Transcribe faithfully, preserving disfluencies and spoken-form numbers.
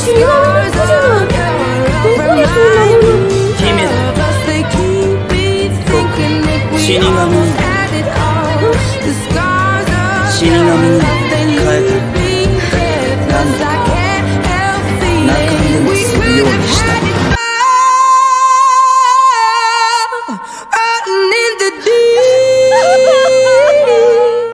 死神の子じゃない。どこでそんなもの。 姫だ。死神